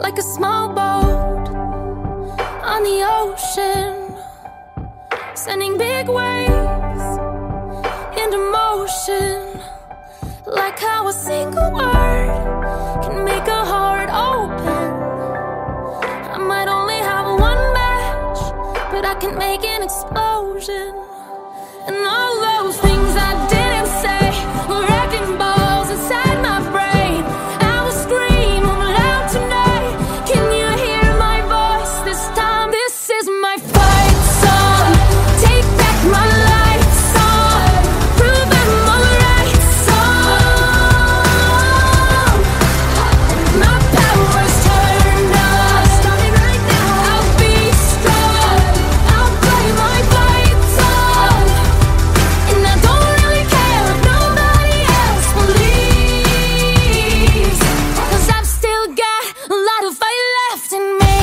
like a small boat on the ocean, sending big waves into motion. Like how a single word can make a heart open. I might only have one match, but I can make an explosion. And all those things I didn't say were wrecking balls inside my brain. I will scream loud tonight. Can you hear my voice this time? This is my fight song. Take back my life song. Prove I'm alright song. My power's turned on. Starting right now. I'll be strong. I'll play my fight song. And I don't really care if nobody else believes, 'cause I've still got a lot of fight left in me.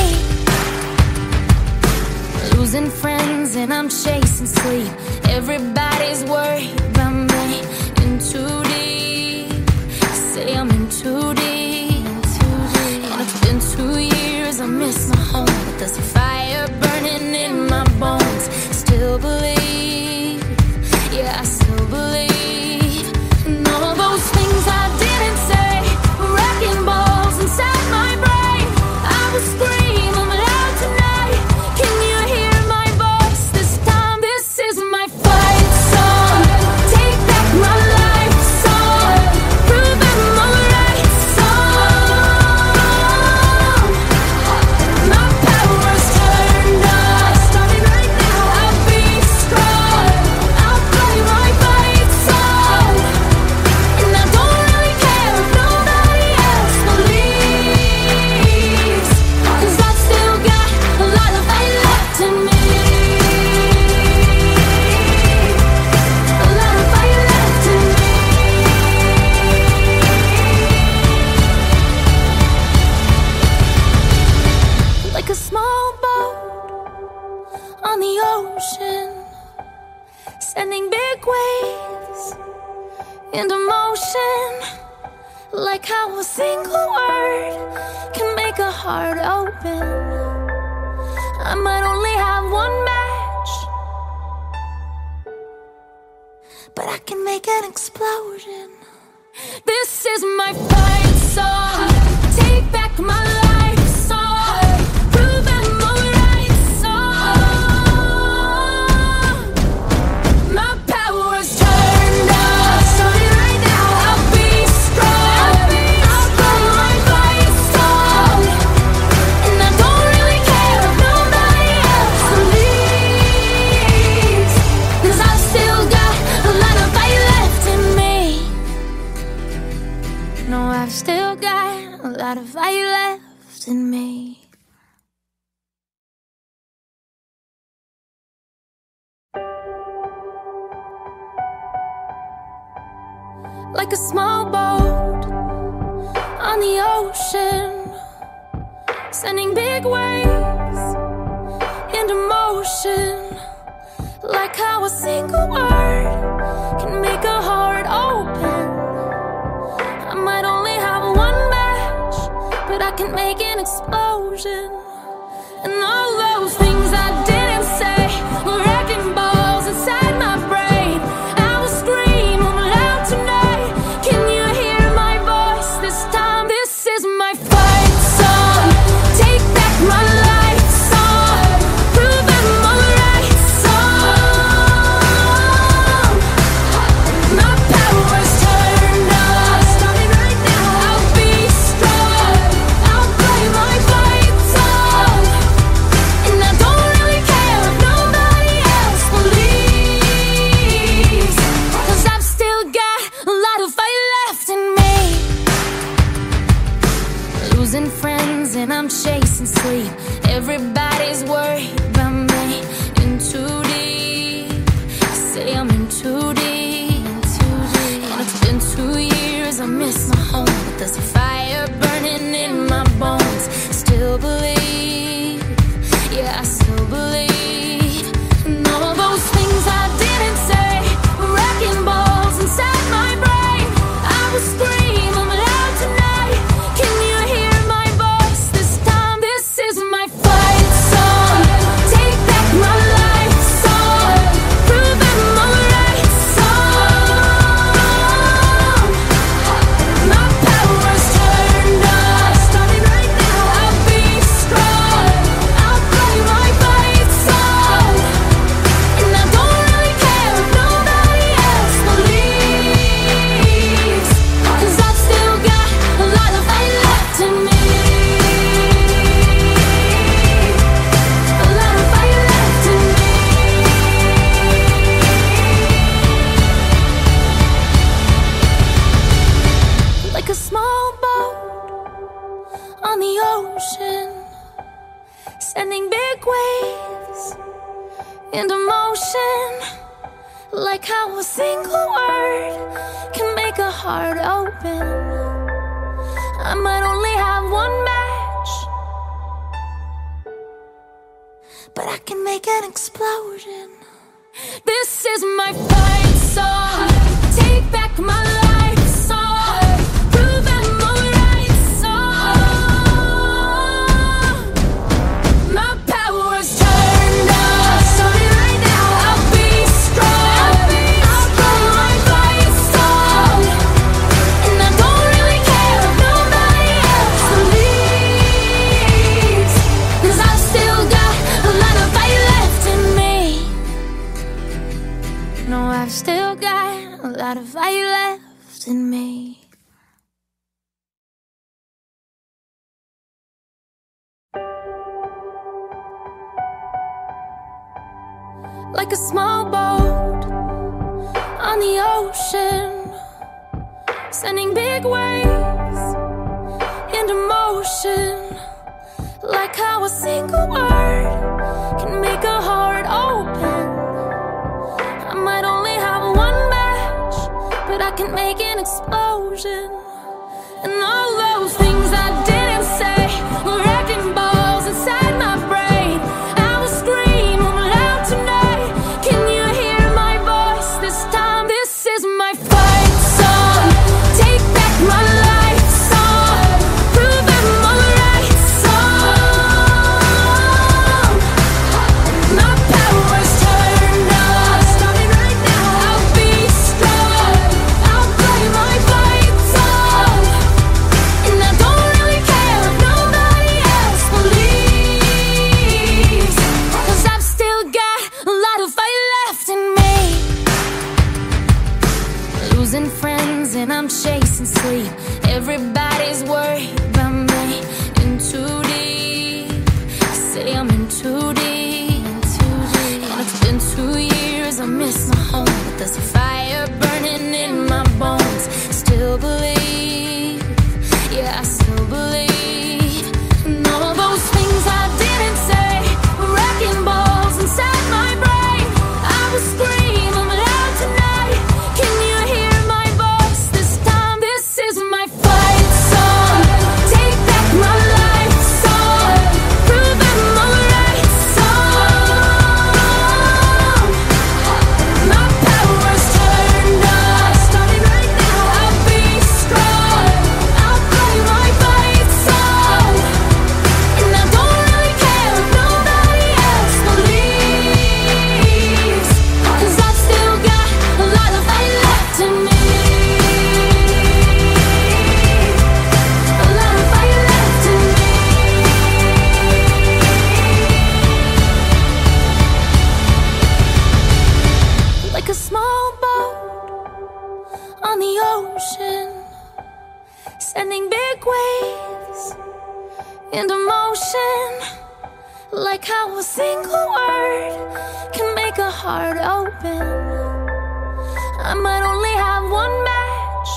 Losing friends and I'm chasing sleep. Everybody's worried about me. In too deep. Say I'm in too deep. And it's been 2 years, I miss my home, but there's a fire burning in my bones. Still believe, yeah, I still believe. And all those things I didn't say were wrecking balls inside my brain. I will scream loud tonight. Can you hear my voice this time? This is my fight song. Take back my life song. Prove I'm alright song. My power's turned on. Starting right now. I'll be strong. I'll play my fight song. And I don't really care if nobody else believes, 'cause I've still got a lot of fight left in me. A lot of fight left in me. Like a small boat on the ocean, sending big waves into motion. Like how a single word can make a heart open. I might only have one match, but I can make an explosion. This is my fight song. Take back my life song. Prove I'm alright song. My power's turned on. Starting right now. I'll be strong. I'll play my fight song. And I don't really care if nobody else believes, 'cause I've still got a lot of fight left in me. No, I've still got a lot of fight left in me. Like a small boat on the ocean, sending big waves into motion. Like how a single word can make a heart open. I might only have one match, but I can make an explosion. And all those things I didn't say were wrecking balls inside my brain. I will scream loud tonight. Can you hear my voice this time? This is my fight song. Take back my life song. Prove I'm alright song. My power's turned on. Starting right now. I'll be strong. I'll play my fight song. And I don't really care if nobody else believes, 'cause I've still got a lot of fight left in me. Losing friends and I'm chasing sleep. Everybody's worried about me. In too deep. Say I'm in too deep. And it's been 2 years, I miss my home, but there's a fire burning in my bones. Still believe, yeah, I still believe. And all those things I didn't say were wrecking balls inside my brain. I will scream loud tonight. Can you hear my voice this big waves into motion, like how a single word can make a heart open. I might only have one match, but I can make an explosion. This is my fight song. Take back my life song. Prove I'm alright song. My power's turned up. Starting right now, I'll be strong. I'll play my fight song. And I don't really care if nobody else believes, 'cause I've still got a lot of fight left in me. No, I've still got a lot of fire left in me. Like a small boat on the ocean, sending big waves into motion, like how a single word can make a heart open. I might only have one match, but I can make an explosion. And all those things I didn't say were wrecking balls inside my brain. I will scream loud tonight. Can you hear my voice this time? This is my fight song. Take back my life song. Prove I'm alright song. My power's turned up. Starting right now, I'll be strong. I'll play my fight song. And I don't really care if nobody else believes, 'cause I've still got a lot of fight left in me. Losing friends and I'm chasing sleep. Everybody's worried about me. In too deep. I say I'm in too deep. And it's been 2 years, I miss my home, but there's a fire burning in my bones. Still believe, yeah, I still believe. And all those things I didn't say were wrecking balls inside my brain. I will scream loud tonight. Can you hear my voice this time? This is my fight song. Take back my life song. Prove I'm alright song. My power's turned up. Starting right now, I'll be strong. I'll play my fight song. And I don't really care if nobody else believes, 'cause I've still got a lot of fight left in me. A lot of fight left in me. Like a small boat on the ocean, sending big waves into motion, like how a single word can make a heart open. I might only have one match,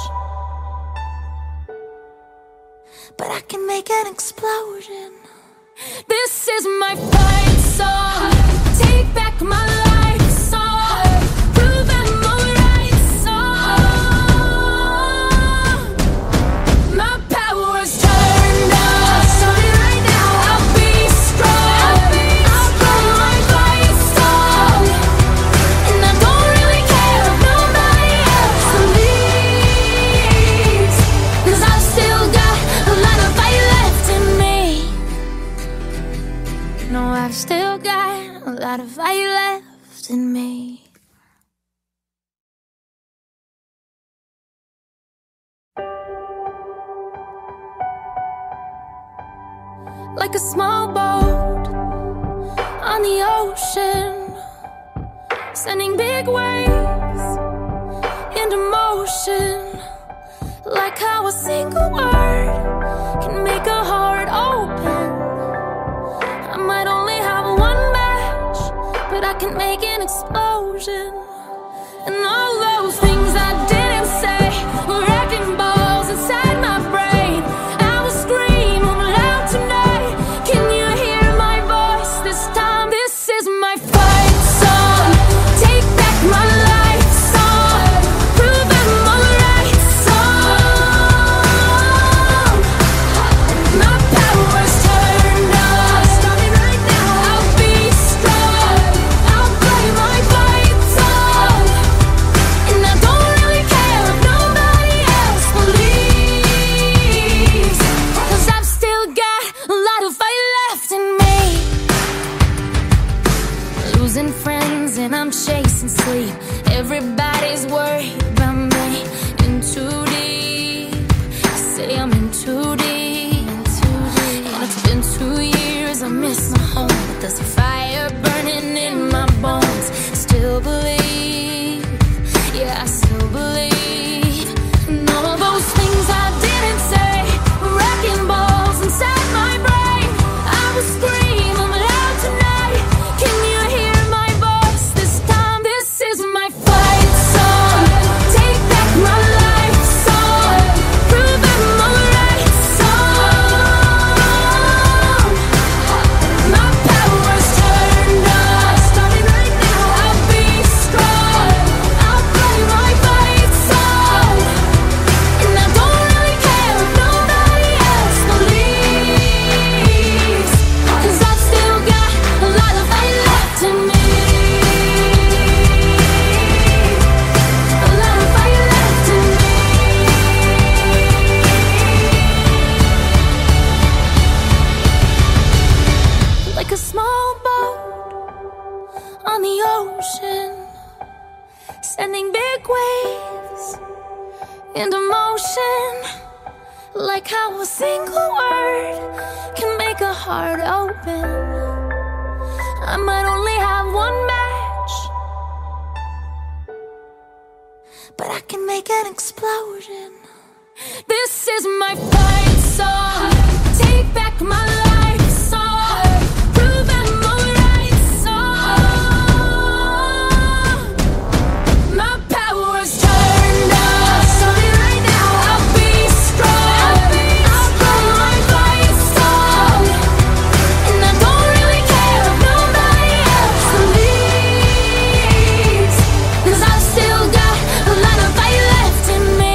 but I can make an explosion. This is my fight song. Take back my life song. Prove I'm alright song. My power's turned up. Starting right now, I'll be strong. I'll play my fight song. And I don't really care if nobody else believes, 'cause I've still got a lot of fight left in me. No, I've still got a lot of fire left in me. Like a small boat on the ocean, sending big waves into motion, like how a single word can make a heart open. I might only have one match, but I can make an explosion. And all those things I didn't say were wrecking balls inside my brain. I will scream loud tonight. Can you hear my voice this time? motion, like how a single word can make a heart open. I might only have one match, but I can make an explosion. This is my fight song. Take back my life song. Prove I'm alright song. My power's turned up. Starting right now, I'll be strong. I'll play my fight song. And I don't really care if nobody else believes, 'cause I've still got a lot of fight left in me.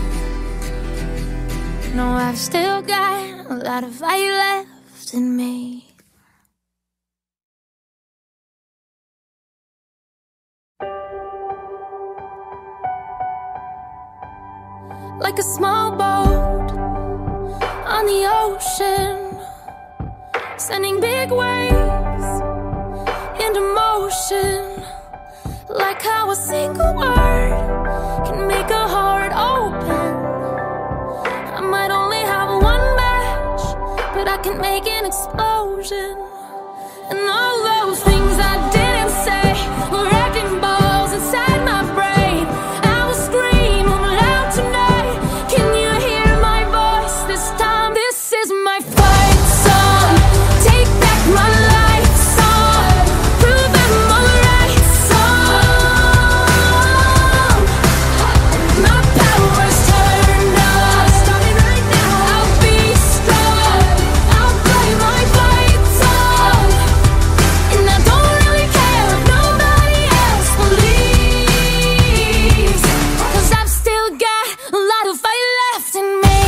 No, I've still got a lot of fire left in me. Like a small boat on the ocean, sending big waves into motion. Like how a single word can make a heart open. I might only have one match, but I can make an explosion. And all those things I didn't say were wrecking balls inside my brain. I will scream loud tonight. Can you hear my voice this time? This is my fight song. Take back my life song. Prove I'm alright song. My power's turned up. Starting right now, I'll be strong. I'll play my fight song. And I don't really care if nobody else believes, 'cause I've still got a lot of fight left in me.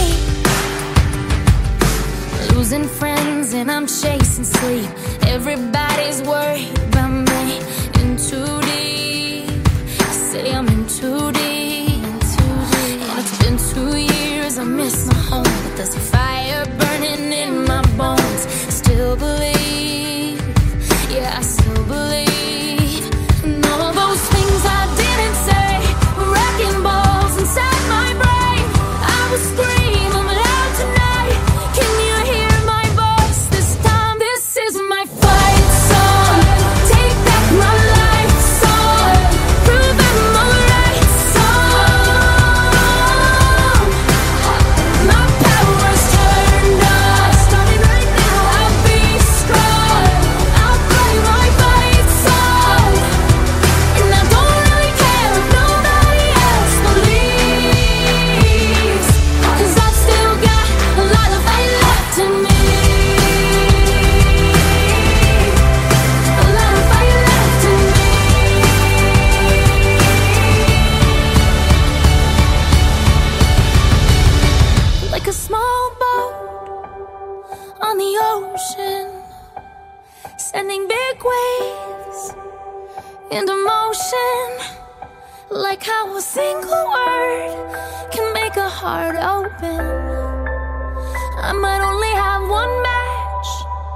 Losing friends and I'm chasing sleep. Everybody's worried about me. In too deep. Say I'm in too deep. And it's been 2 years, I miss my home, but there's a fire burning in my bones. Still believe, yeah, I still believe. And all those things I didn't say were wrecking balls inside my brain. I will scream loud tonight. Can you hear my voice this time? This is my fight song. Take back my life song. Prove I'm alright song. My power's turned up. Starting right now, I'll be strong. I'll play my fight song. And I don't really care if nobody else believes, 'cause I've still got a lot of fight left in me. A lot of fight left in me. Like a small boat on the ocean, sending big waves into motion. Like how a single word can make a heart open. I might only have one match,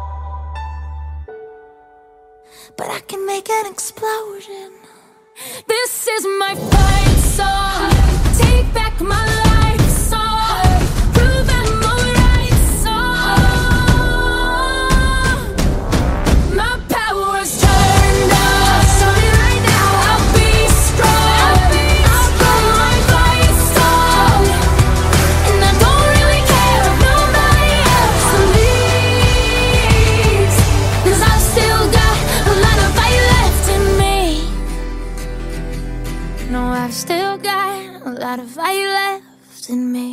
but I can make an explosion. This is my fight song. Take back my life song. Prove I'm alright song. My power's turned up. Starting right now, I'll be strong. I'll play my fight song. And I don't really care if nobody else believes, 'cause I've still got a lot of fight left in me. No, I've still got a lot of fire left in me.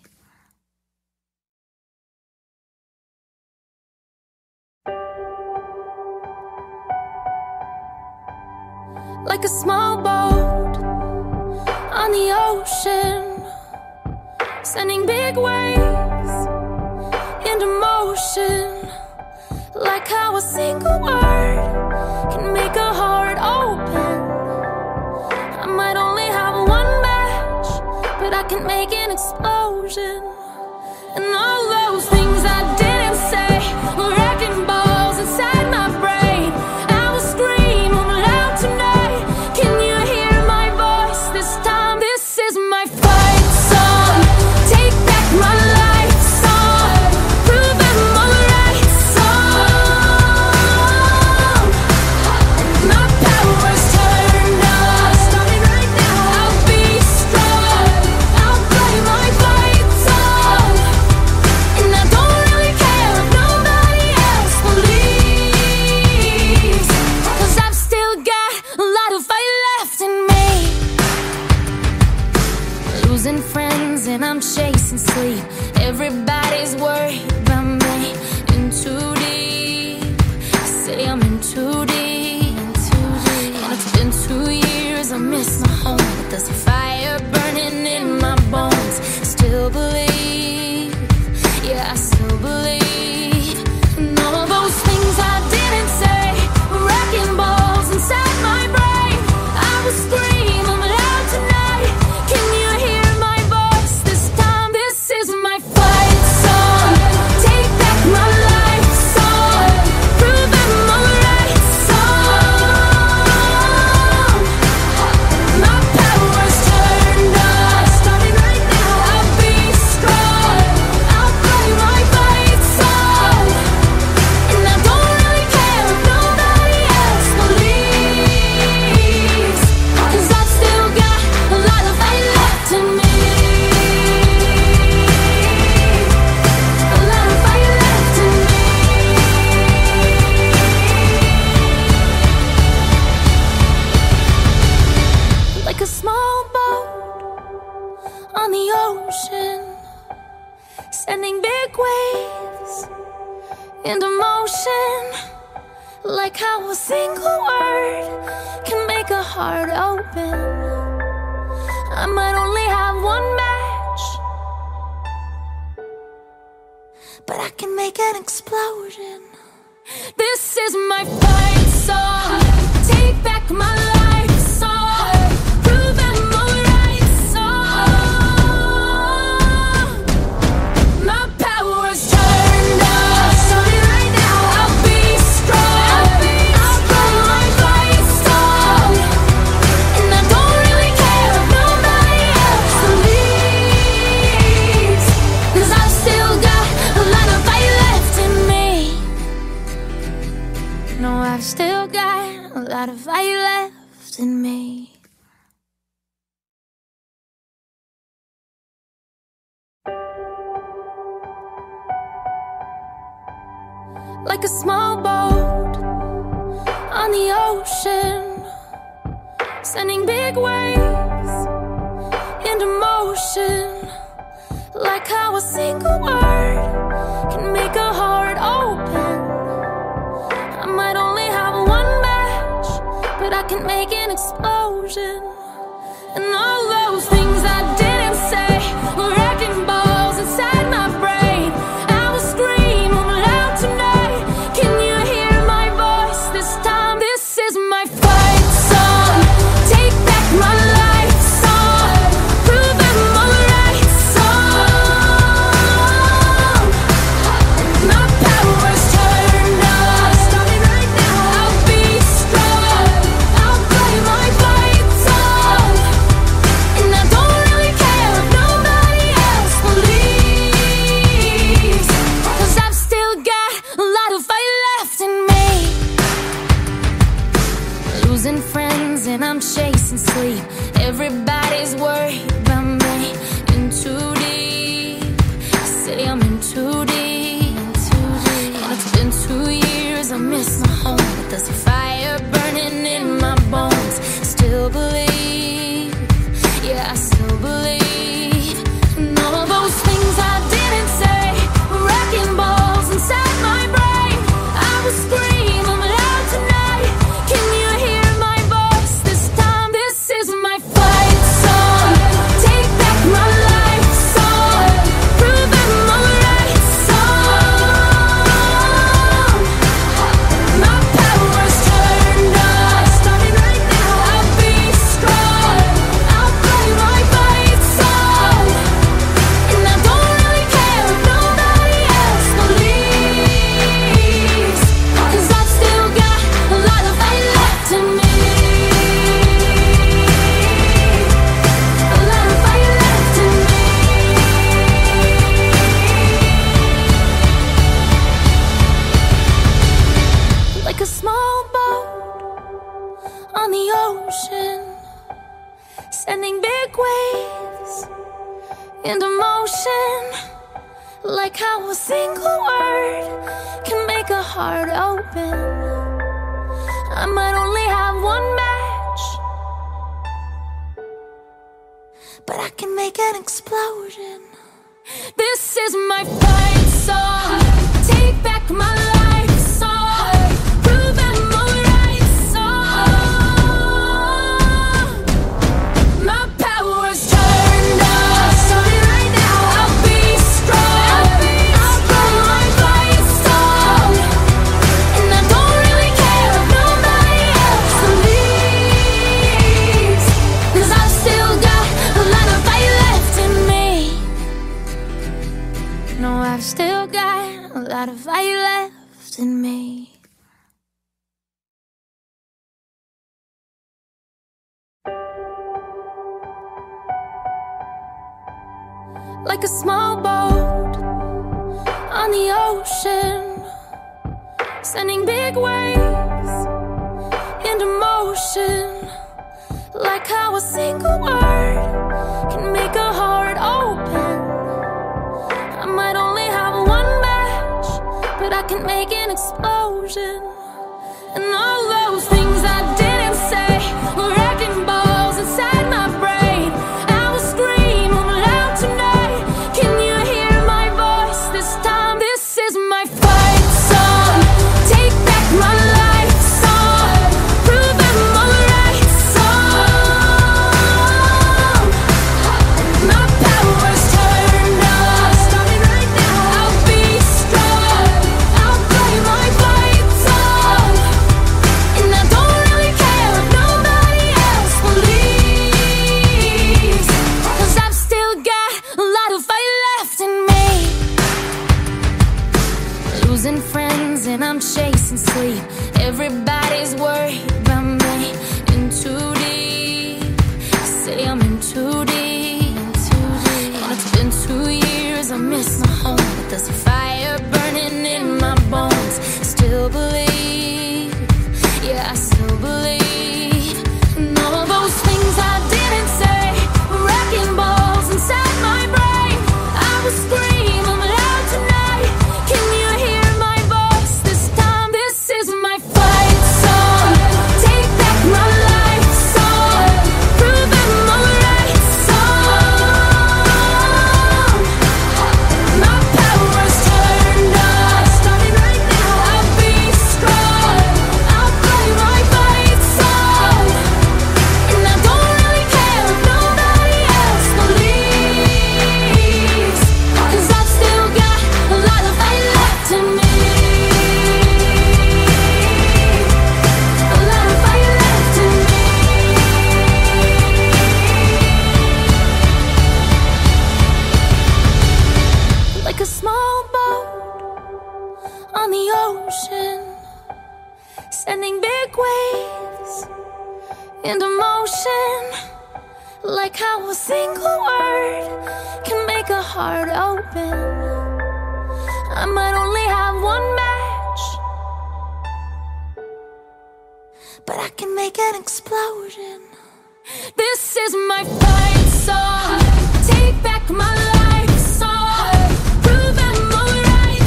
Like a small boat on the ocean, sending big waves into motion. Like how a single word can make a heart open. I might only have one match, but I can make an explosion. And all those things I didn't say were wrecking balls inside my brain. I will scream loud tonight. Can you hear my voice this time? This is my fight song. friends and I'm chasing sleep. Everybody's worried about me. In too deep, I say I'm in too deep. And it's been 2 years, I miss my home, but there's a fire burning in my bones. Still believe, yeah, I still believe. And all those things I didn't say were wrecking balls inside my brain. I was screaming loud tonight. Can you hear my voice this time? This is my fight song. Take back my life song. Prove I'm alright song. My power's turned on. Starting right now, I'll be strong. I'll play my fight song. And I don't really care if nobody else believes, 'cause I've still got a lot of fight left in me. A lot of fight left in me. Like a small boat on the ocean, sending big waves into motion. Like how a single word can make a heart open. I might only have one match, but I can make an explosion. This is my fight song. Take back my life song. Prove I'm alright song. My power's turned on. Starting right now, I'll be strong. I'll play my fight song. And I don't really care if nobody else believes, 'cause I've still got a lot of fight left in me. No, I've still got a lot of fight left in me. Like a small boat on the ocean, sending big waves into motion. Like how a single word can make a heart open. I might only have one match, but I can make an explosion. And all those things I didn't say were wrecking balls inside my brain. I was screaming loud tonight. Can you hear my voice this time? This is my fight song. Take back my life song. Prove I'm alright song. My power's turned on. Starting right now, I'll be strong. I'll play my fight song. And I don't really care if nobody else believes, 'cause I've still got a lot of fight left in me. Losing friends and I'm chasing sleep. Everybody's worried about me. In too deep, I say I'm in too deep. And it's been 2 years, I miss my home, but there's a fire burning in my bones. Still believe, yeah, I still believe. And all those things I didn't say were wrecking balls inside my brain. I was screaming loud tonight. Can you hear my voice this time? This is my fight song. Take back my life song. Prove I'm alright song. My power's turned on. Starting right now, I'll be strong. I'll play my fight song. And I don't really care if nobody else believes, 'cause I've still got a lot of fight left in me. A lot of fight left in me. Like a small boat on the ocean, sending big waves into motion. Like how a single word can make a heart open. I might only have one match, but I can make an explosion. This is my fight song. Take back my life song. Prove I'm alright song. My power's turned up. Starting right now, I'll be strong. I'll play my fight song. And I don't really care if nobody else believes, 'cause I've still got a lot of fight left in me. No, I've still got a lot of fire left in me. Like a small boat on the ocean, sending big waves into motion. Like how a single word can make a heart open. I might only have one match, but I can make an explosion. And all those things I didn't say were wrecking balls inside my brain. I will scream loud tonight. Can you hear my voice this time? This is my fight song. Take back my life song. Prove I'm alright song. My power's turned up. Starting right now, I'll be strong. I'll play my fight song. And I don't really care if nobody else believes, 'cause I've still got a lot of fight left in me. Losing friends and I'm chasing sleep. Everybody's worried about me. In too deep. Say I'm in too deep. And it's been 2 years, I miss my home, but there's a fire burning in my bones. Still believe, yeah, I still believe. And all those things I didn't say were wrecking balls inside my brain. I will scream loud tonight. Can you hear my voice this time? This is my fight song. Take back my life song. Prove I'm alright song. My power's turned up. Starting right now, I'll be strong. I'll play my fight song. And I don't really care if nobody else believes, 'cause I've still got a lot of fight left in me. A lot of fight left in me. Like a small boat on the ocean, sending big waves into motion. Like how a single word can make a heart open. I might only have one match, but I can make an explosion. This is my fight song. Take back my life song. Prove I'm alright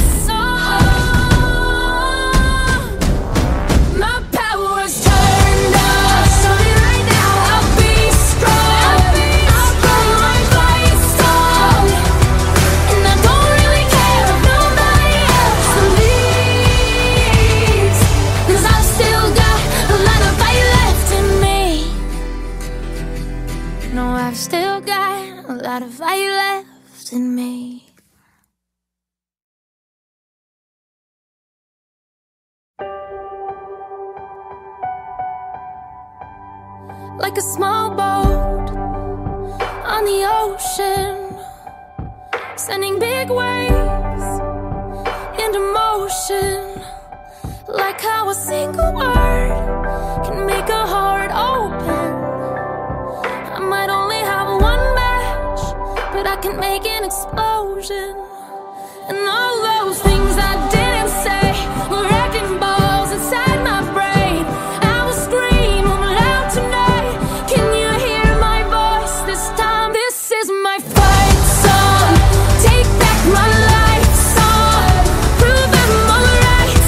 song. My power's turned up. Starting right now, I'll be strong. I'll play my fight song. And I don't really care if nobody else believes, 'cause I've still got a lot of fight left in me. No, I've still got a lot of fire left in me. Like a small boat on the ocean, sending big waves into motion. Like how a single word can make a heart open. I might only have one match, but I can make an explosion. And all those things I didn't say were wrecking balls inside my brain. I will scream loud tonight. Can you hear my voice this time? This is my fight song. Take back my life song. Prove I'm alright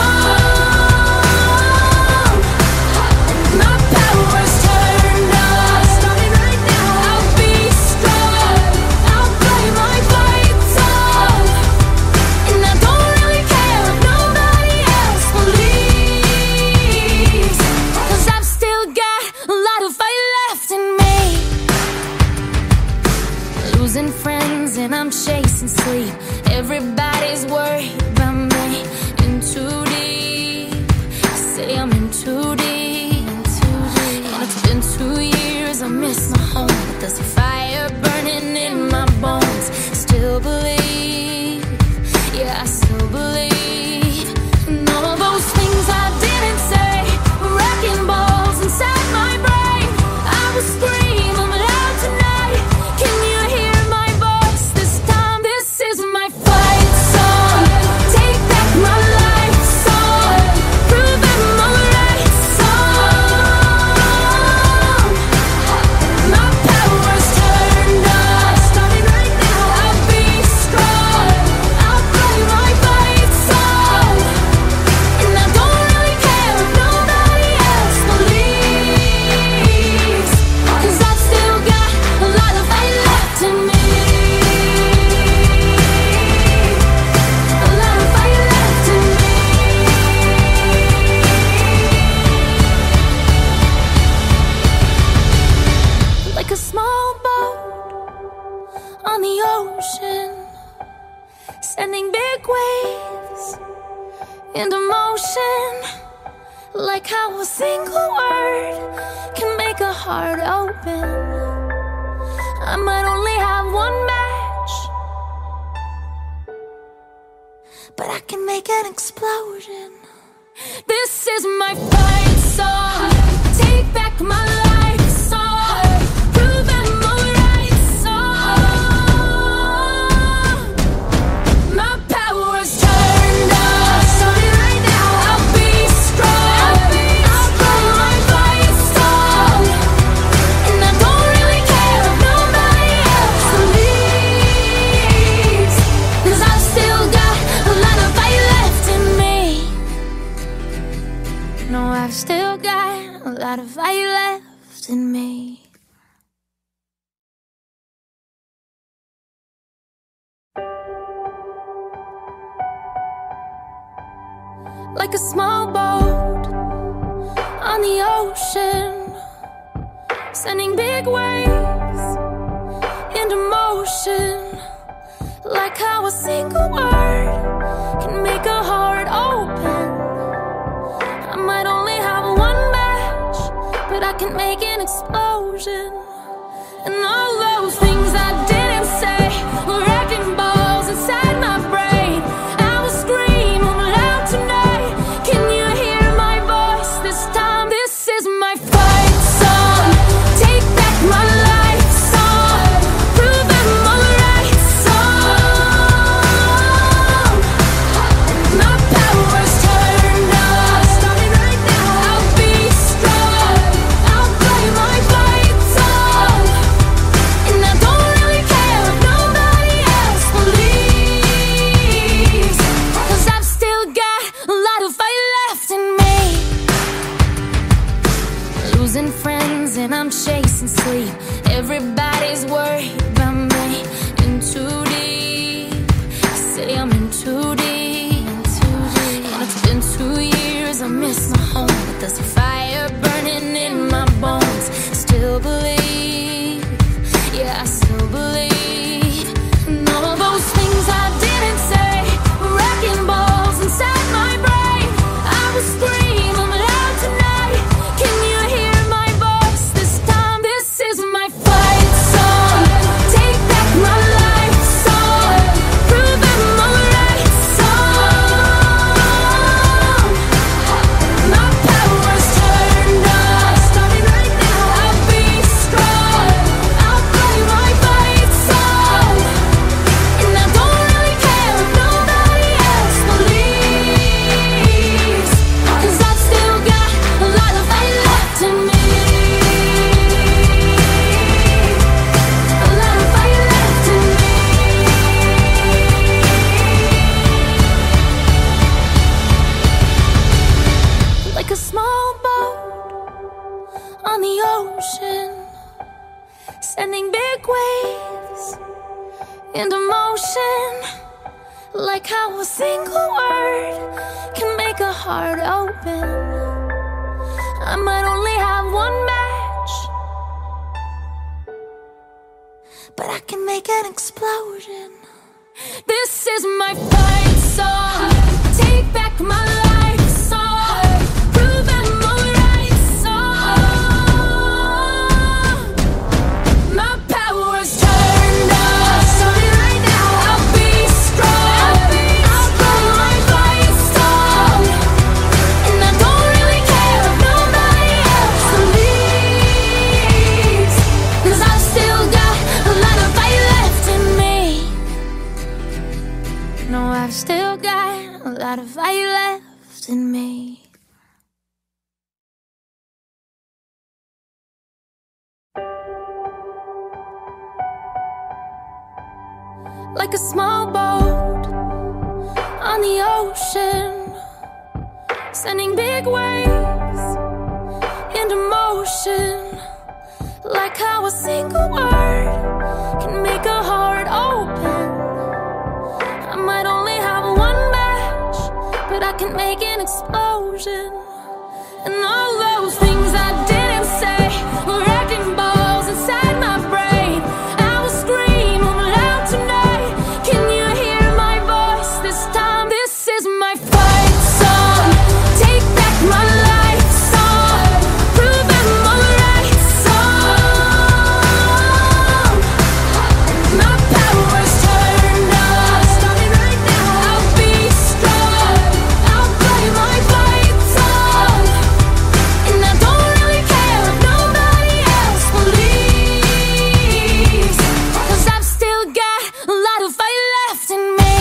song. My power's turned up. Starting right now, I'll be strong. friends and I'm chasing sleep. Everybody's worried about me. In too deep, say I'm in too deep. And it's been 2 years, I miss my home, but there's a fire burning in my bones. Still believe, yeah, I still believe. And all those things I didn't say, wrecking balls inside my brain. I was screaming loud tonight. Can you hear my voice this time? This is my fight song. Take back my life song. Prove I'm alright song. My power's turned on. Starting right now, I'll be strong. I'll play my fight song. And I don't really care if nobody else believes, 'cause I've still got a lot of fight left in me. A lot of fight left in me. Like a small boat on the ocean, sending big waves into motion. Like how a single word can make a heart open. I might only have one match, but I can make an explosion. This is my fight song. Take back my life song. Prove I'm alright song. My power's turned on. Starting right now, I'll be strong. I'll play my fight song. And I don't really care if nobody else believes, 'cause I've still got a lot of fight left in me. No, I've still got a lot of fight left in me. Like a small boat on the ocean, sending big waves into motion. Like how a single word can make a heart open. I might only have one match, but I can make an explosion. And all those things I didn't say were wrecking balls inside my brain. I was screaming loud tonight. Can you hear my voice this time? This is my fight song. Take back my life song. Prove I'm alright song. My power's turned on. Starting right now, I'll be strong. I'll play my fight song. And I don't really care if nobody else believes, 'cause I've still got a lot of fight left in me. Losing friends and I'm chasing sleep. Everybody's worried about me. In too deep, say I'm in too deep. And it's been 2 years, I miss my home, but there's a fire burning in my bones. Still believe, yeah, I still believe. And all those things I didn't say, wrecking balls inside my brain. I was screaming loud tonight. Can you hear my voice this time? This is my fight song. Take back my life song. Prove I'm alright song. My power's turned on. Starting right now, I'll be strong. I'll play my fight song. And I don't really care if nobody else believes, 'cause I've still got a lot of fight left in me. A lot of fight left in me. Like a small boat on the ocean, sending big waves into motion. Like how a single word can make a heart open. I might only have one match, but I can make an explosion. This is my fight song. Take back my life song. Prove I'm alright song. My power's turned up. Starting right now, I'll be strong. I'll play my fight song. And I don't really care if nobody else believes, 'cause I've still got a lot of fight left in me. No, I've still got a lot of fire left in me. Like a small boat on the ocean, sending big waves into motion. Like how a single word can make a heart open. I might only have one match, but I can make an explosion. And all those things I didn't say were wrecking balls inside my brain. I will scream loud tonight. Can you hear my voice this time? This is my fight song. Take back my life song. Prove I'm alright song. My power's turned up. Starting right now, I'll be strong. I'll play my fight song. And I don't really care if nobody else believes, 'cause I've still got a lot of fight left in me.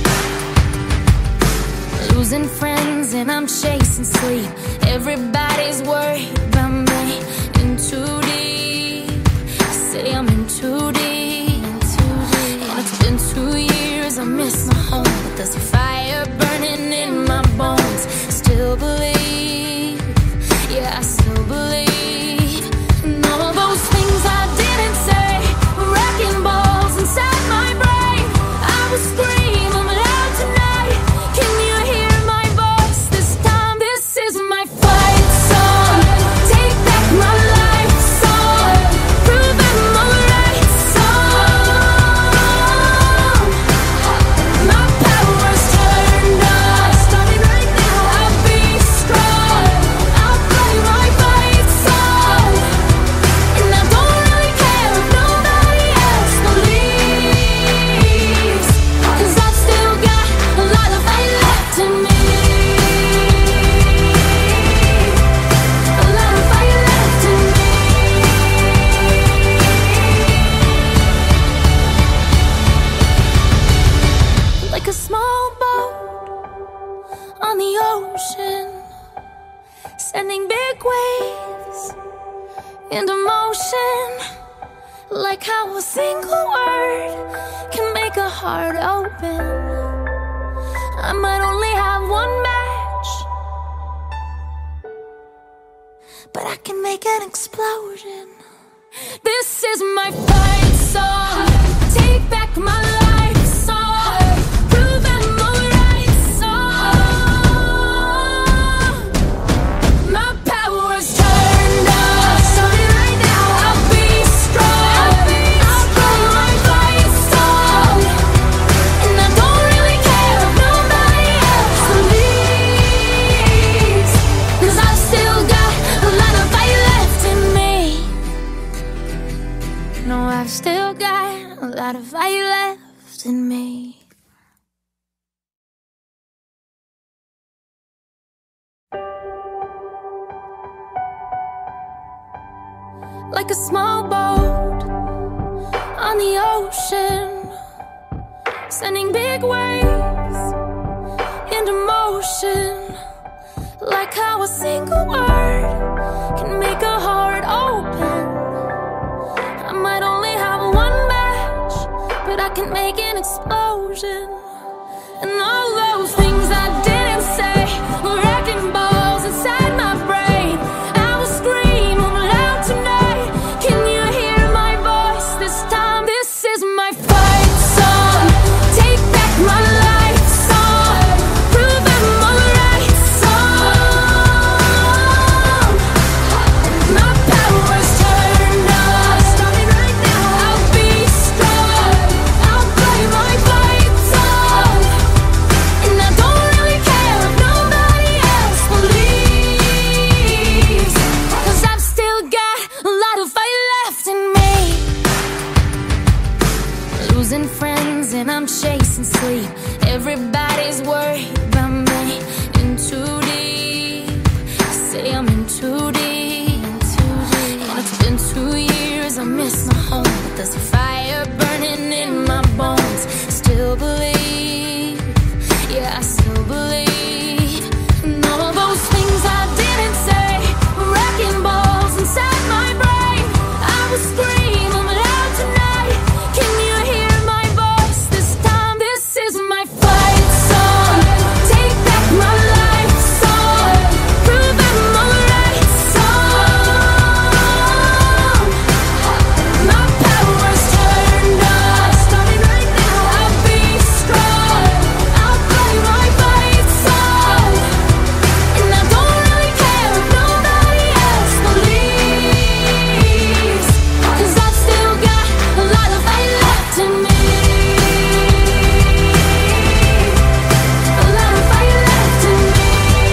Losing friends and I'm chasing sleep. Everybody's worried about me. In too deep, say I'm in too deep. And it's been 2 years, I miss my home, but there's a fire burning in my bones. Still believe, yeah, I still believe. And all those things I didn't say were wrecking balls inside my brain. I will scream loud tonight. Can you hear my voice this time? This is my fight song. Take back my life song. Prove I'm alright song. My power's turned up. Starting right now, I'll be strong. I'll play my fight song. And I don't really care if nobody else believes, 'cause I've still got a lot of fight left in me. A lot of fight left in me. Like a small boat on the ocean, sending big waves into motion. Like how a single word can make a heart open. I might only have one match, but I can make an explosion. This is my fight song. Take back my life song. Prove I'm alright song. My power's turned up. Starting right now, I'll be strong. I'll play my fight song. And I don't really care if nobody else believes, 'cause I've still got a lot of fight left in me. No, I've still got a lot of fire left in me. Like a small boat on the ocean, sending big waves into motion. Like how a single word can make a heart open. I might only have one match, but I can make an explosion. And all those things I didn't say were wrecking balls inside my brain. I will scream loud tonight. Can you hear my voice this time? This is my fight song. Take back my life song. Prove I'm alright song. My power's turned up. Starting right now, I'll be and I'm chasing sleep. Everybody's worried about me. In too deep, say I'm in too deep. And it's been 2 years, I miss my home, but there's a fire burning in my bones. Still believe, yeah, I still believe. And all those things I didn't say, wrecking balls inside my brain. I was screaming loud tonight. Can you hear my voice this time? This is my fight song. Take back my life song. Prove I'm alright song. My power's turned on. Starting right now, I'll be strong. I'll play my fight song. And I don't really care if nobody else believes, 'cause I've still got a lot of fight left in me. A lot of fight left in me.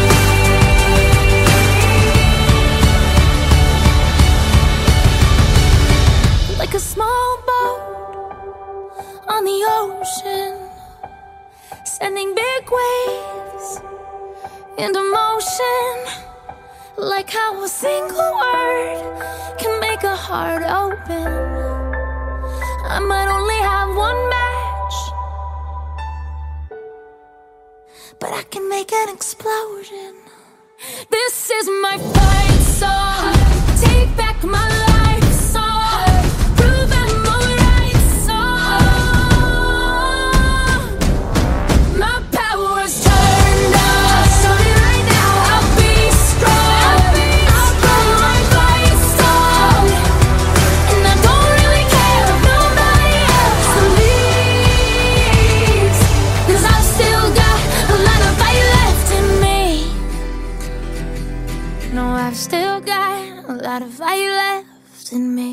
Like a small boat on the ocean, sending big waves into motion. Like how a single word can make a heart open. I might only have one match, but I can make an explosion. This is my fight song. Take back my life song. Prove I'm alright song. My power's turned on. Starting right now, I'll be strong. I'll play my fight song. And I don't really care if nobody else believes, 'cause I've still got a lot of fight left in me. No, I've still got a lot of fight left in me.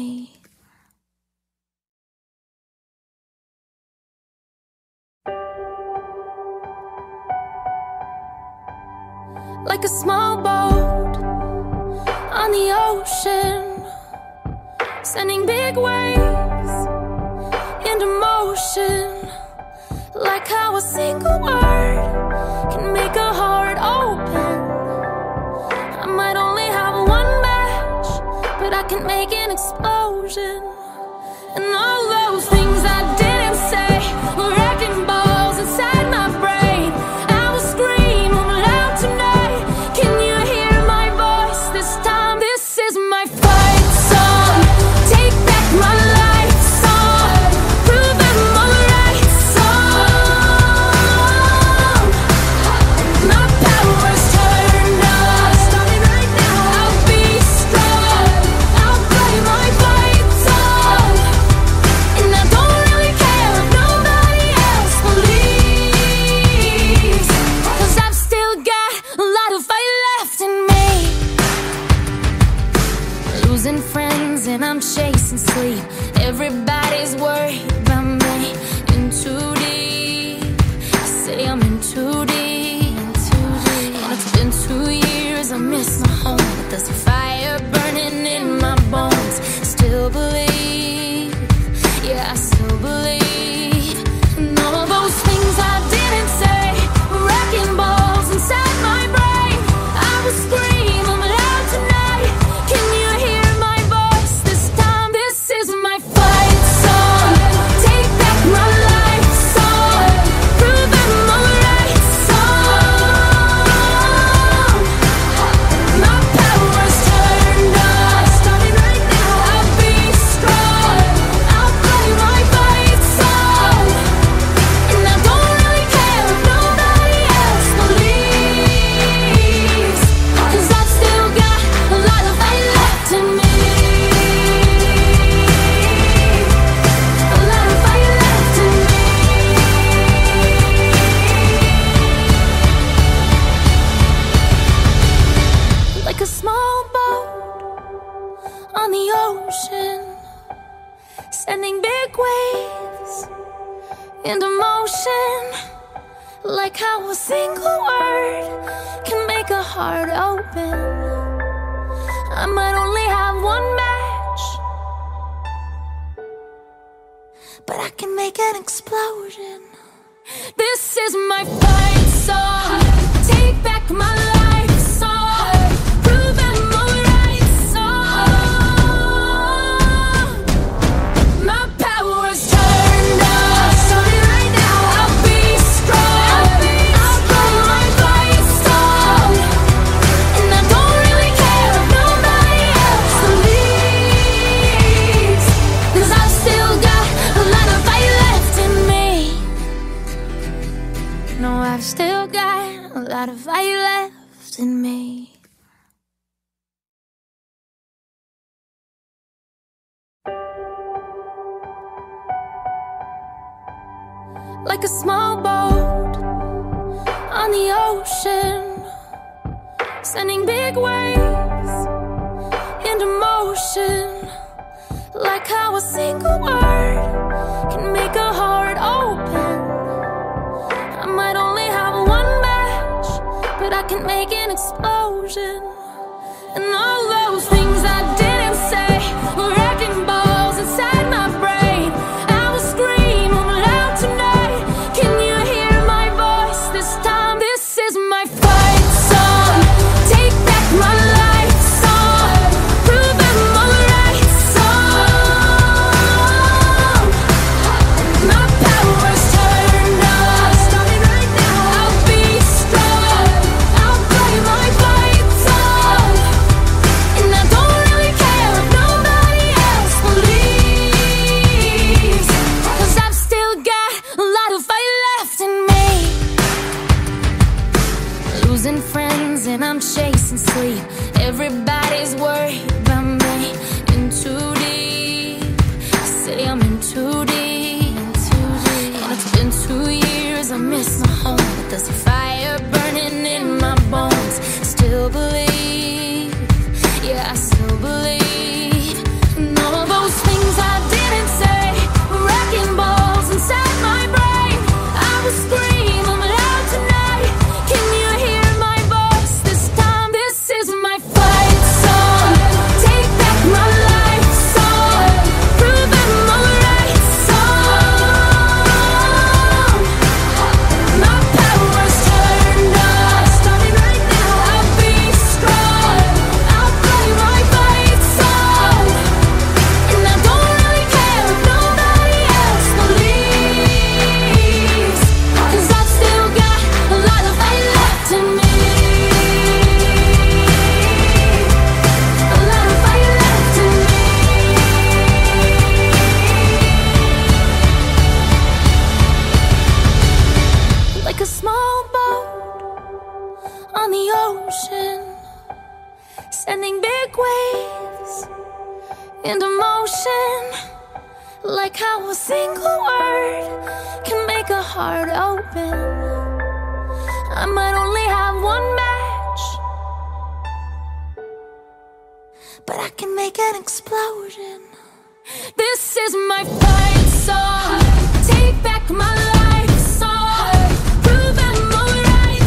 Like a small boat on the ocean, sending big waves into motion. Like how a single word can make a heart open. I might only have one match, but I can make an explosion. And all those things I didn't say were wrecking balls inside my brain. I was screaming loud tonight. Can you hear my voice this time? This is my fight song. Take back my life song. Prove I'm alright song. My power's turned on. Starting right now, I'll be strong. I'll play my fight song. And I don't really care if nobody else believes, 'cause I've still got a lot of fight left in me. Losing friends and I'm chasing sleep. Everybody's worried about me. In too deep, say I'm in too deep. And it's been 2 years, I miss my home, but there's a fire burning in my bones. Still believe, yeah, I still believe. And all those things I didn't say, wrecking balls inside my brain. I was screaming loud tonight. Can you hear my voice this time? This is my fight song. Take back my life song. Prove I'm alright song. My power's turned on. Starting right now, I'll be strong. I'll play my fight song. And I don't really care if nobody else believes, 'cause I've still got a lot of fight left in me. A lot of fight left in me. Like a small boat on the ocean, sending big waves into motion. Like how a single word can make a heart open. I might only have one match, but I can make an explosion. This is my fight song. Take back my life song. Prove I'm alright song. My power's turned up. Starting right now, I'll be strong. I'll play my fight song. And I don't really care if nobody else believes, 'cause I've still got a lot of fight left in me. No, I've still got a lot of fire left in me. Like a small boat on the ocean, sending big waves into motion. Like how a single word can make a heart open. I might only have one match, but I can make an explosion. And all those things I didn't say were wrecking balls inside my brain. I will scream loud tonight. Can you hear my voice this time? This is my fight song. Take back my life song. Prove I'm alright song. My power's turned up. Starting right now, I'll be strong. I'll play my fight song. And I don't really care if nobody else believes, 'cause I've still got a lot of fight left in me. Losing friends and I'm chasing sleep. Everybody's worried about me. In too deep. Say I'm in too deep. And it's been 2 years, I miss my home, but there's a fire burning in my bones. Still believe, yeah, I still believe. And all those things I didn't say were wrecking balls inside my brain. I will scream loud tonight. Can you hear my voice this time? This is my fight song. Take back my life song. Prove I'm alright song. My power's turned up. Starting right now, I'll be strong. I'll play my fight song. And I don't really care if nobody else believes, 'cause I've still got a lot of fight left in me. A lot of fight left in me. Like a small boat on the ocean, sending big waves into motion. Like how a single word can make a heart open. I might only have one match, but I can make an explosion. This is my fight song. Take back my life song. Prove I'm alright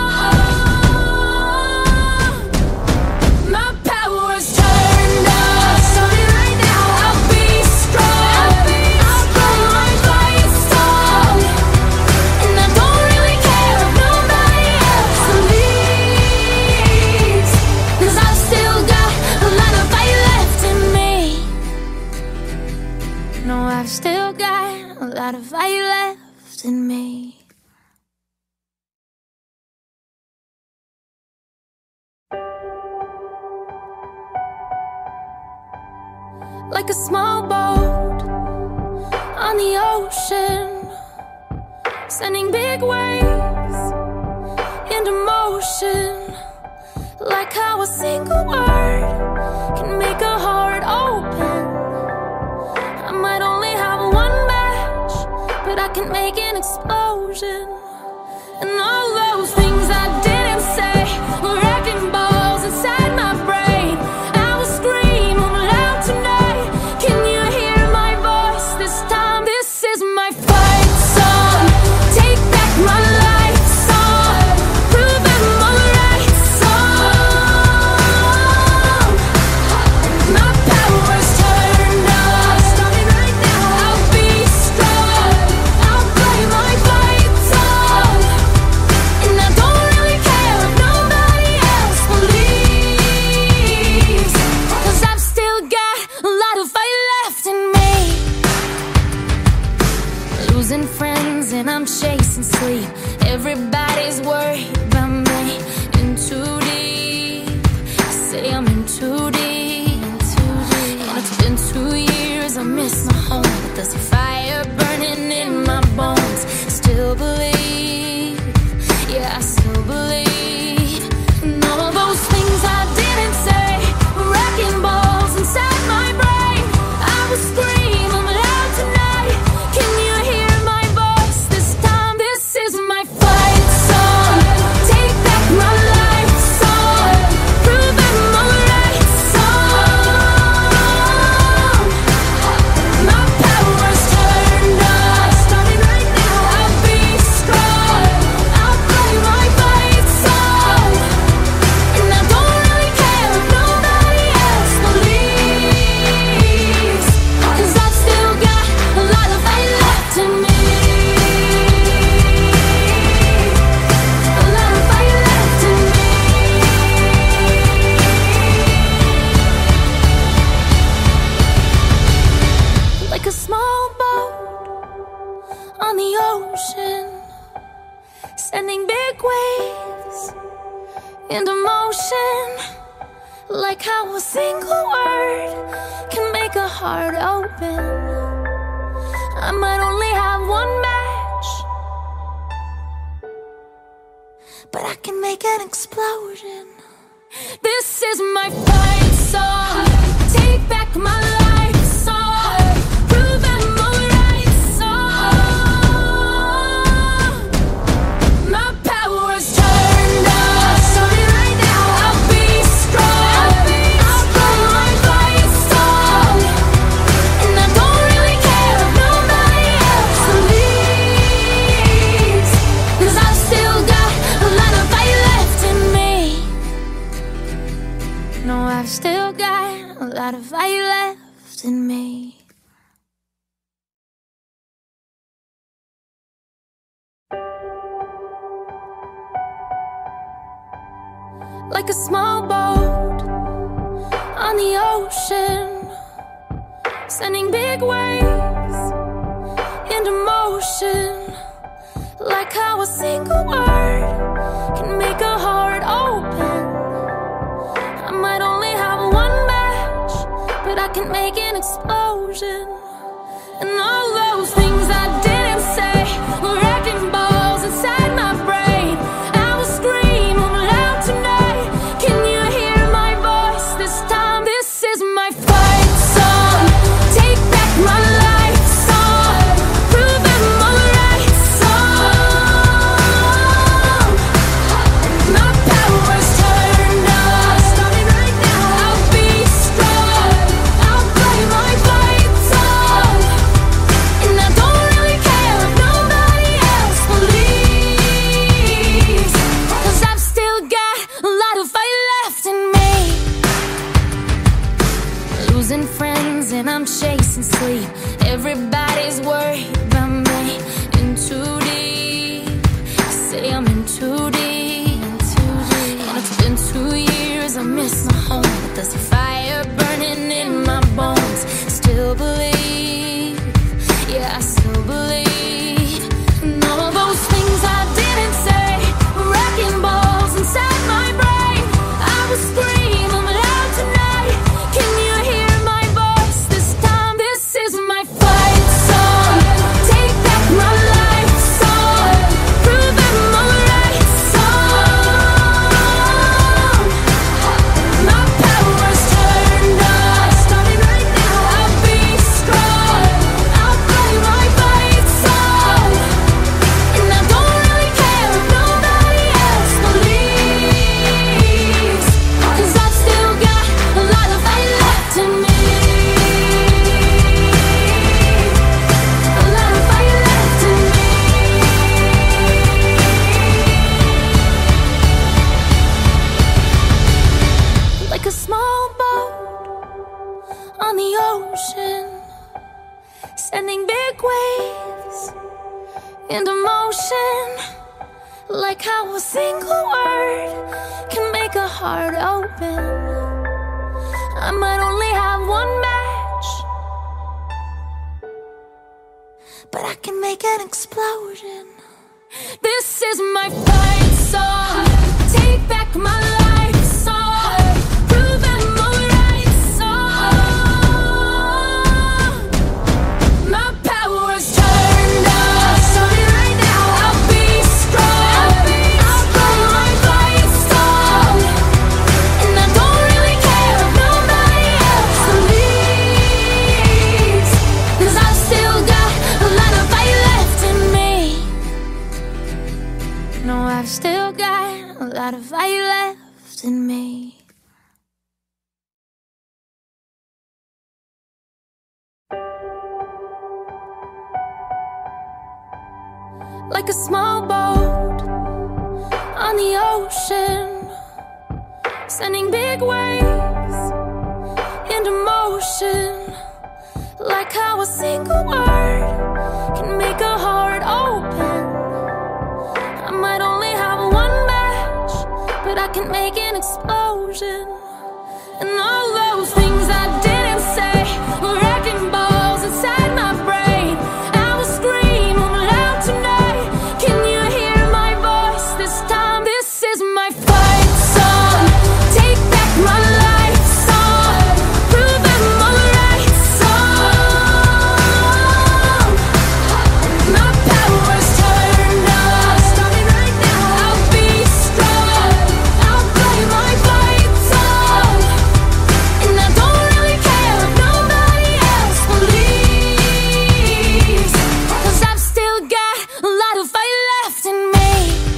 song. My power's turned up. Starting right now, I'll be strong. I'll play my fight song. And I don't really care if nobody else believes, 'cause I've still got a lot of fight left in me. No, I've still got a lot of fire left in me. Like a small boat on the ocean, sending big waves into motion. Like how a single word can make a heart open. I might only have one match, but I can make an explosion. And all those things I didn't say were wrecking balls inside my brain. I will scream loud tonight. Can you hear my voice this time? This is my fight song. Take back my life song. Prove I'm alright song. My power's turned up. Starting right now, I'll be strong. I'm chasing sleep. Everybody's worried about me. In too deep, say I'm in too deep. And it's been 2 years, I miss my home, but there's a fire burning in my bones. Still believe, yeah, I still believe. And all those things I didn't say were wrecking balls inside my brain. I was screaming loud tonight. Can you hear my voice this time? This is my fight song. Take back my life song. Prove I'm alright song. My power's turned on. Starting right now, I'll be strong. I'll play my fight song. And I don't really care if nobody else believes, 'cause I've still got a lot of fight left in me. A lot of fight left in me. Like a small boat on the ocean, sending big waves into motion. Like how a single word can make a heart open. I might only have one match, but I can make an explosion. This is my fight song. Take back my life song. Prove I'm alright song. My power's turned on. Starting right now, I'll be strong. I'll play my fight song. And I don't really care if nobody else believes, 'cause I've still got a lot of fight left in me. No, I've still got a lot of fight left in me. Like a small boat on the ocean, sending big waves into motion. Like how a single word can make a heart open. I might only have one match, but I can make an explosion. And all those things I didn't say were wrecking balls inside my brain. I was screaming loud tonight. Can you hear my voice this time? This is my fight song. Take back my life song. Prove I'm alright song. My power's turned on. Starting right now, I'll be strong. I'll play my fight song. And I don't really care if nobody else believes, 'cause I've still got a lot of fight left in me. Losing friends and I'm chasing sleep. Everybody's worried about me. In too deep, say I'm in too deep. And it's been 2 years, I miss my home, but there's a fire burning in my bones. Still believe, yeah, I still believe. And all those things I didn't say were wrecking balls inside my brain. I was screaming loud tonight. Can you hear my voice this time? This is my fight song. Take back my life song. Prove I'm alright song. My power's turned on. Starting right now, I'll be strong. I'll play my fight song. And I don't really care if nobody else believes, 'cause I've still got a lot of fight left in me. A lot of fight left in me. Like a small boat on the ocean, sending big waves into motion. Like how a single word can make a heart open. I might only have one match, but I I can make an explosion. This is my fight song. Take back my life song. Prove I'm alright song. My power's turned up. Starting right now, I'll be strong. I'll play my fight song. And I don't really care if nobody else believes, 'cause I've still got a lot of fight left in me. No, I've still got a lot of fight left in me. Like a small boat on the ocean, sending big waves into motion. Like how a single word can make a heart open. I might only have one match, but I can make an explosion. And all those things I didn't say were wrecking balls inside my brain. I will scream loud tonight. Can you hear my voice this time? This is my fight song. Take back my life song. Prove I'm alright song. My power's turned up. Starting right now, I'll be strong. I'll play my fight song. And I don't really care if nobody else believes, 'cause I've still got a lot of fight left in me.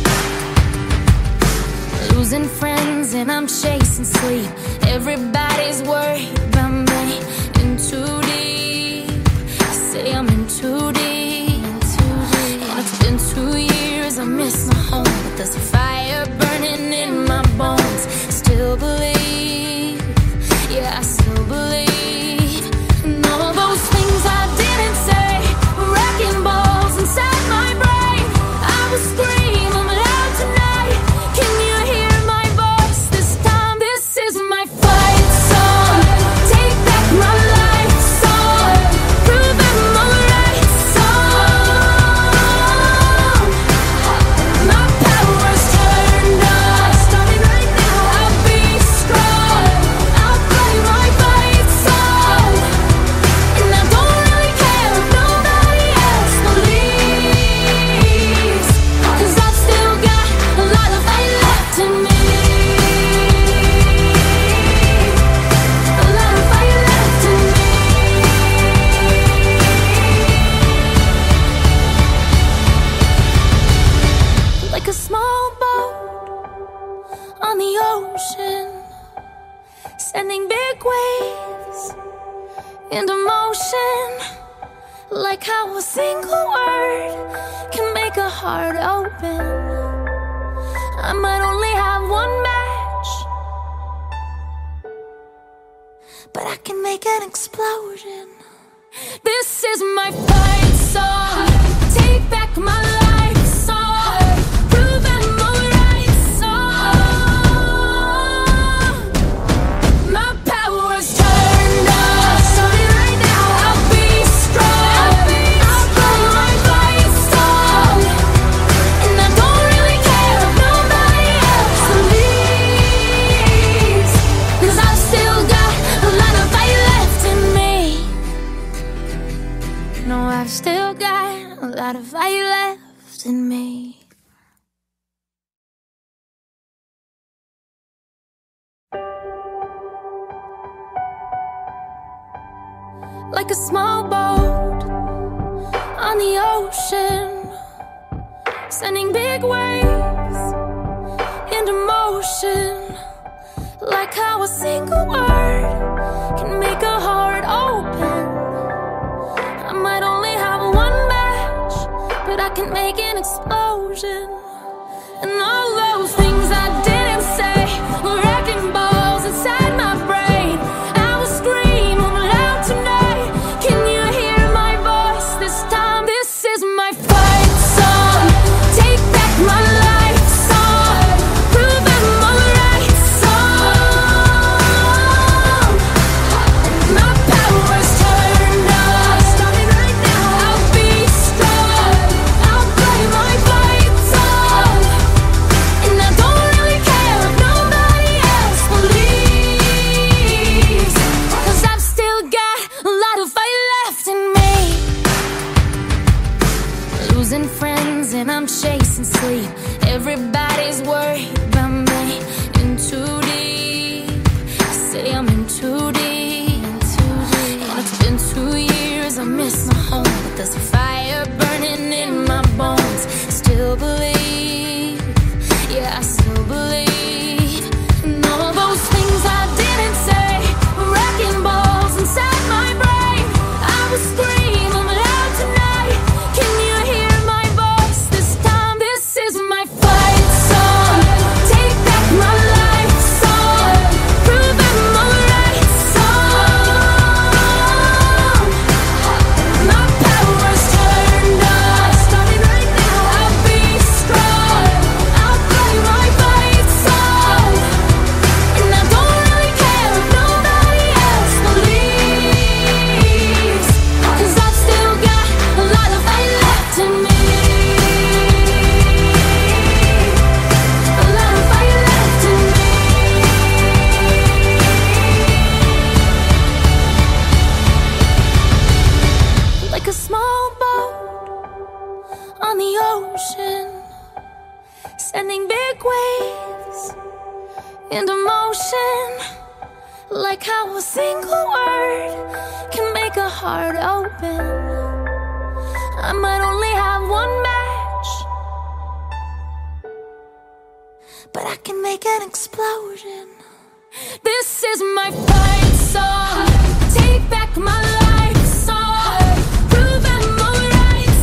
Losing friends and I'm chasing sleep. Everybody's worried about me. In too deep. I say I'm in too deep. And it's been 2 years, I miss my home, but there's a fire burning in my bones. Still believe, yeah, I still believe. And all those things I didn't say were wrecking balls inside my brain. I will scream loud tonight. Can you hear my voice this time? This is my fight song. Take back my life song. Prove I'm alright song. My power's turned up. Starting right now, I'll be strong. I'll play my fight song. And I don't really care if nobody else believes, 'cause I've still got a lot of fight left in me. A lot of fight left in me. Like a small boat on the ocean, sending big waves into motion. Like how a single word can make a heart open. I might only have one match, but I can make an explosion. This is my fight song. Take back my life song. Prove I'm alright song. My power's turned up. Starting right now, I'll be strong. I'll play my fight song. And I don't really care if nobody else believes, 'cause I've still got a lot of fight left in me. No, I've still got a lot of fight left in me. Like a small boat on the ocean, sending big waves into motion. Like how a single word can make a heart open. I might only have one match, but I can make an explosion. And all those things I didn't say were wrecking balls inside my brain. I will scream loud tonight. Can you hear my voice this time? This is my fight song. Take back my life song. Prove I'm alright song. My power's turned up. Starting right now, I'll be strong. friends and I'm chasing sleep. Everybody's worried about me. In too deep, say I'm in too deep. And it's been 2 years, I miss my home, but there's a fire burning in my bones. Still believe, yeah, I still believe. And all those things I didn't say were wrecking balls inside my brain. I was screaming loud tonight. Can you hear my voice this time? This is my fight song. Take back my life song. Prove I'm alright song. My power's turned on. Starting right now. I'll be strong. I'll play my fight song. And I don't really care if nobody else believes, 'cause I've still got a lot of fight left in me. A lot of fight left in me. Like a small boat on the ocean, sending big waves into motion. Like how a single word can make a heart open. I might only have one match, but I can make an explosion. This is my fight song. Take back my life song. Prove I'm alright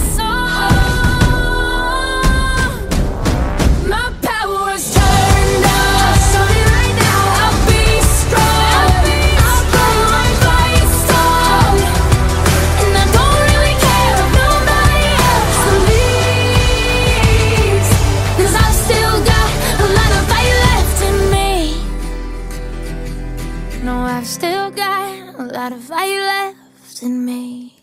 song. My power's turned on. Starting right now. I'll be strong. I'll play my fight song. And I don't really care if nobody else believes, 'cause I've still got a lot of fight left in me. No, I've still got a lot of fight left in me.